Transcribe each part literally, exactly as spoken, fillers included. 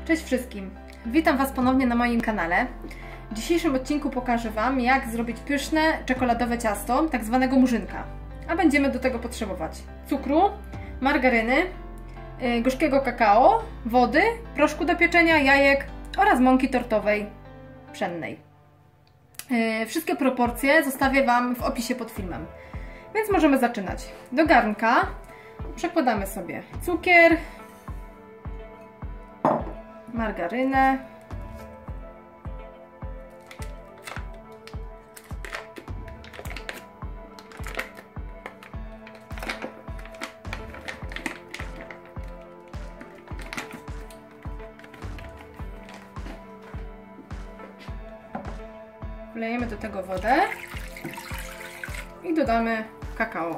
Cześć wszystkim! Witam Was ponownie na moim kanale. W dzisiejszym odcinku pokażę Wam, jak zrobić pyszne czekoladowe ciasto, tak zwanego murzynka. A będziemy do tego potrzebować cukru, margaryny, yy, gorzkiego kakao, wody, proszku do pieczenia, jajek oraz mąki tortowej pszennej. Yy, wszystkie proporcje zostawię Wam w opisie pod filmem. Więc możemy zaczynać. Do garnka przekładamy sobie cukier, margarynę, wlejemy do tego wodę i dodamy kakao.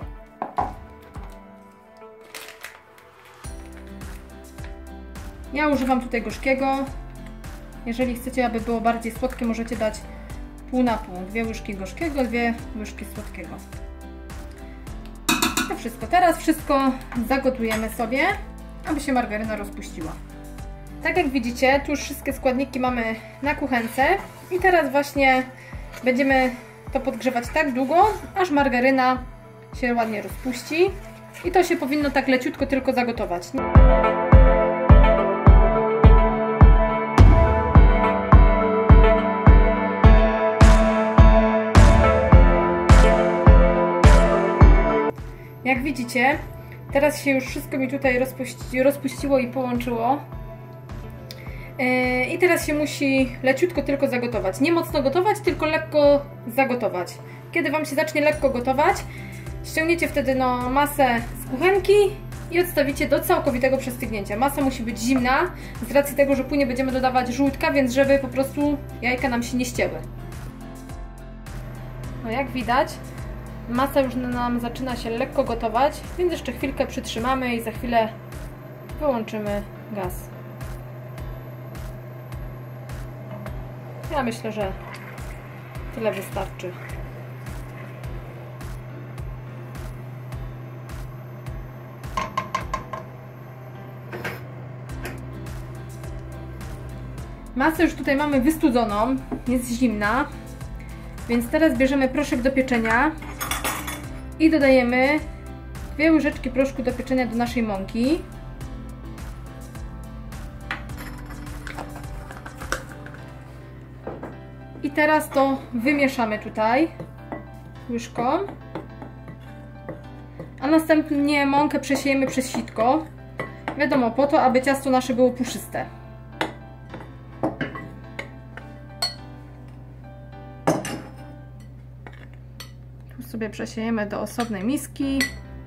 Ja używam tutaj gorzkiego. Jeżeli chcecie, aby było bardziej słodkie, możecie dać pół na pół. Dwie łyżki gorzkiego, dwie łyżki słodkiego. To wszystko. Teraz wszystko zagotujemy sobie, aby się margaryna rozpuściła. Tak jak widzicie, tu już wszystkie składniki mamy na kuchence i teraz właśnie będziemy to podgrzewać tak długo, aż margaryna się ładnie rozpuści i to się powinno tak leciutko tylko zagotować. Jak widzicie, teraz się już wszystko mi tutaj rozpuści, rozpuściło i połączyło. Yy, I teraz się musi leciutko tylko zagotować. Nie mocno gotować, tylko lekko zagotować. Kiedy Wam się zacznie lekko gotować, ściągniecie wtedy no, masę z kuchenki i odstawicie do całkowitego przestygnięcia. Masa musi być zimna, z racji tego, że później będziemy dodawać żółtka, więc żeby po prostu jajka nam się nie ścięły. No jak widać, masa już nam zaczyna się lekko gotować, więc jeszcze chwilkę przytrzymamy i za chwilę wyłączymy gaz. Ja myślę, że tyle wystarczy. Masę już tutaj mamy wystudzoną, jest zimna, więc teraz bierzemy proszek do pieczenia i dodajemy dwie łyżeczki proszku do pieczenia do naszej mąki. I teraz to wymieszamy tutaj łyżką, a następnie mąkę przesiejemy przez sitko. Wiadomo, po to, aby ciasto nasze było puszyste. Tu sobie przesiejemy do osobnej miski.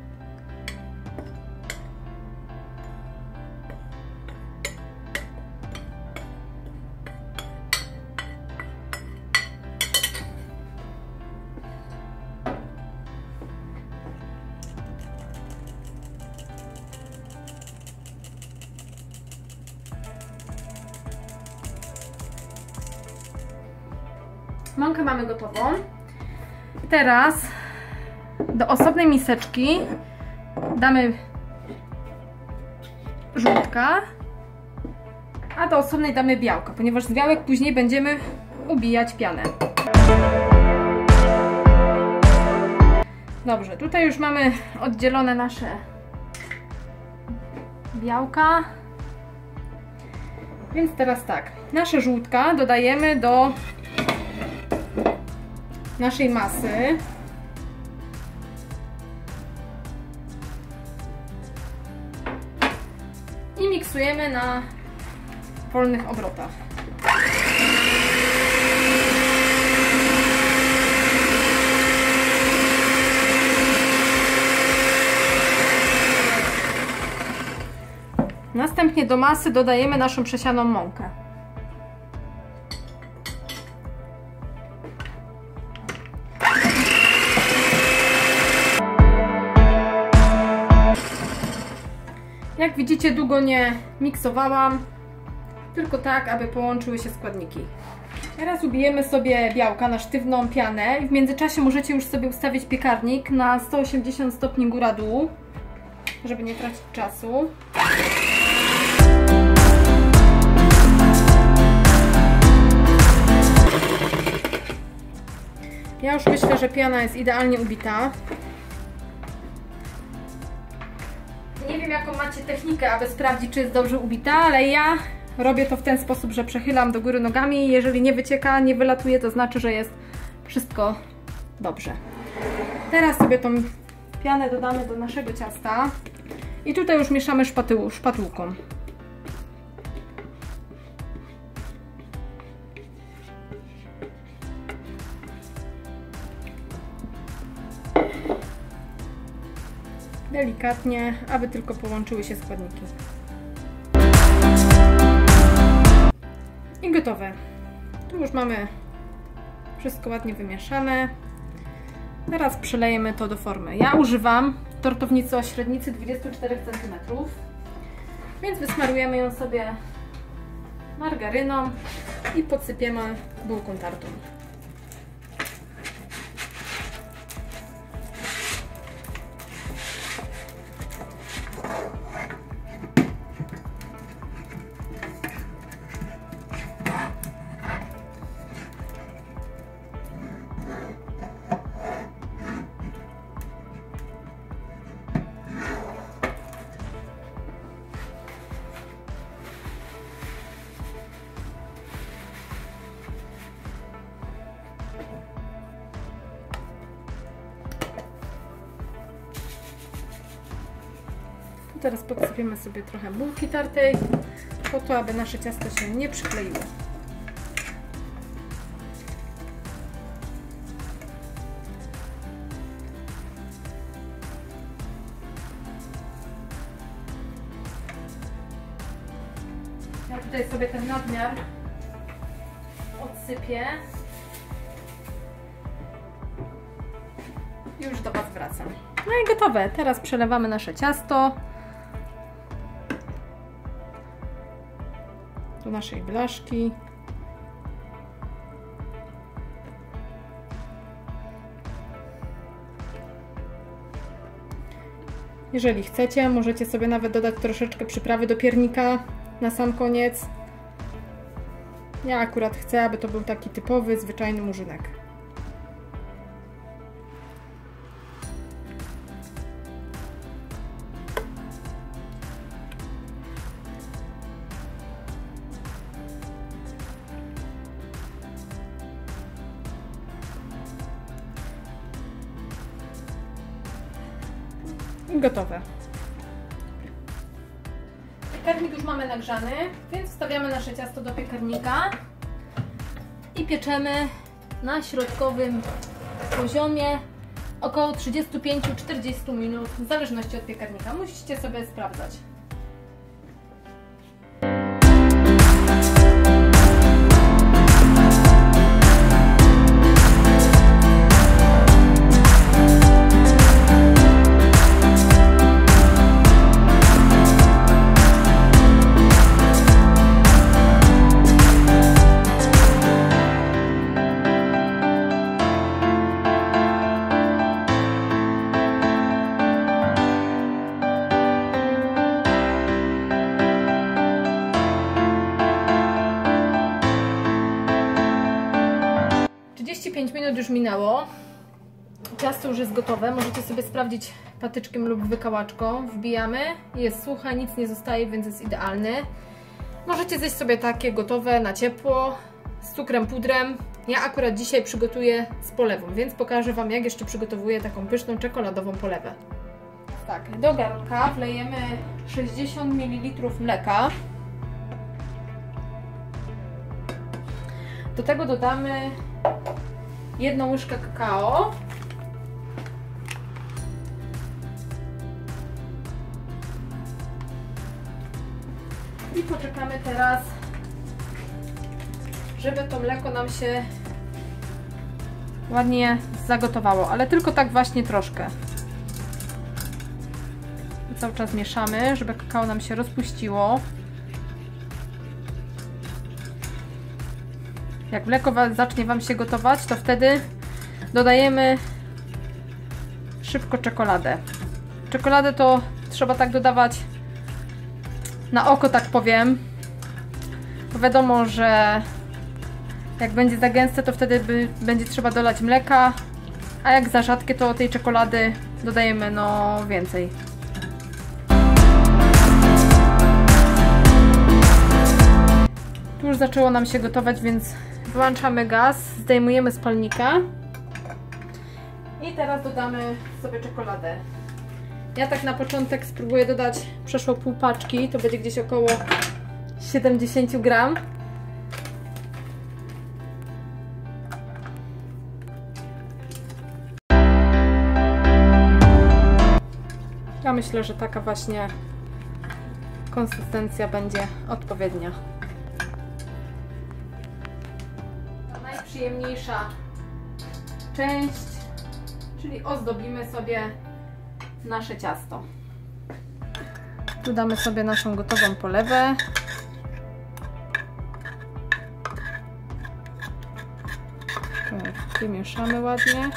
Mąkę mamy gotową. Teraz do osobnej miseczki damy żółtka, a do osobnej damy białka, ponieważ z białek później będziemy ubijać pianę. Dobrze, tutaj już mamy oddzielone nasze białka. Więc teraz tak, nasze żółtka dodajemy do naszej masy. I miksujemy na wolnych obrotach. Następnie do masy dodajemy naszą przesianą mąkę. Jak widzicie, długo nie miksowałam, tylko tak, aby połączyły się składniki. Teraz ubijemy sobie białka na sztywną pianę i w międzyczasie możecie już sobie ustawić piekarnik na sto osiemdziesiąt stopni góra-dół, żeby nie tracić czasu. Ja już myślę, że piana jest idealnie ubita. Nie wiem, jaką macie technikę, aby sprawdzić, czy jest dobrze ubita, ale ja robię to w ten sposób, że przechylam do góry nogami i jeżeli nie wycieka, nie wylatuje, to znaczy, że jest wszystko dobrze. Teraz sobie tą pianę dodamy do naszego ciasta i tutaj już mieszamy szpatył, szpatułką. Delikatnie, aby tylko połączyły się składniki. I gotowe. Tu już mamy wszystko ładnie wymieszane. Teraz przelejemy to do formy. Ja używam tortownicy o średnicy dwadzieścia cztery centymetry, więc wysmarujemy ją sobie margaryną i podsypiemy bułką tartą. Teraz podsypiemy sobie trochę bułki tartej, po to, aby nasze ciasto się nie przykleiło. Ja tutaj sobie ten nadmiar odsypię i już do Was wracam. No i gotowe. Teraz przelewamy nasze ciasto do naszej blaszki. Jeżeli chcecie, możecie sobie nawet dodać troszeczkę przyprawy do piernika na sam koniec. Ja akurat chcę, aby to był taki typowy, zwyczajny murzynek. I gotowe. Piekarnik już mamy nagrzany, więc wstawiamy nasze ciasto do piekarnika i pieczemy na środkowym poziomie około trzydzieści pięć do czterdziestu minut, w zależności od piekarnika. Musicie sobie sprawdzać. trzydzieści pięć minut już minęło. Ciasto już jest gotowe. Możecie sobie sprawdzić patyczkiem lub wykałaczką. Wbijamy. Jest suche, nic nie zostaje, więc jest idealny. Możecie zjeść sobie takie gotowe na ciepło z cukrem, pudrem. Ja akurat dzisiaj przygotuję z polewą, więc pokażę Wam, jak jeszcze przygotowuję taką pyszną czekoladową polewę. Tak, do garnka wlejemy sześćdziesiąt mililitrów mleka. Do tego dodamy jedną łyżkę kakao. I poczekamy teraz, żeby to mleko nam się ładnie zagotowało, ale tylko tak właśnie troszkę. I cały czas mieszamy, żeby kakao nam się rozpuściło. Jak mleko zacznie Wam się gotować, to wtedy dodajemy szybko czekoladę. Czekoladę to trzeba tak dodawać na oko, tak powiem. Bo wiadomo, że Jak będzie za gęste, to wtedy by, będzie trzeba dolać mleka, a jak za rzadkie, to tej czekolady dodajemy no więcej. Tu już zaczęło nam się gotować, więc wyłączamy gaz, zdejmujemy z palnika i teraz dodamy sobie czekoladę. Ja tak na początek spróbuję dodać przeszło pół paczki, to będzie gdzieś około siedemdziesiąt gram. Ja myślę, że taka właśnie konsystencja będzie odpowiednia. Ta najprzyjemniejsza część, czyli ozdobimy sobie nasze ciasto. Tu damy sobie naszą gotową polewę. Tak, wymieszamy ładnie.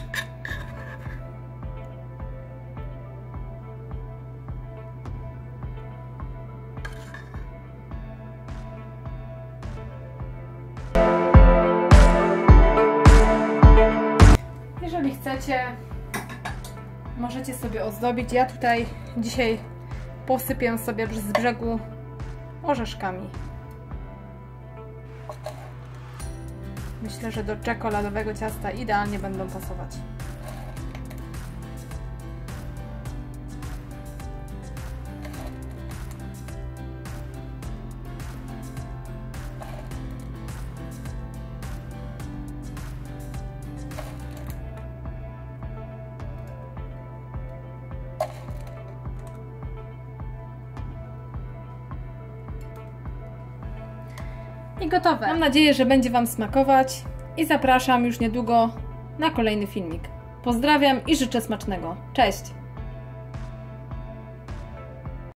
Jeżeli chcecie, możecie sobie ozdobić. Ja tutaj dzisiaj posypię sobie z brzegu orzeszkami. Myślę, że do czekoladowego ciasta idealnie będą pasować. I gotowe. Mam nadzieję, że będzie Wam smakować i zapraszam już niedługo na kolejny filmik. Pozdrawiam i życzę smacznego. Cześć!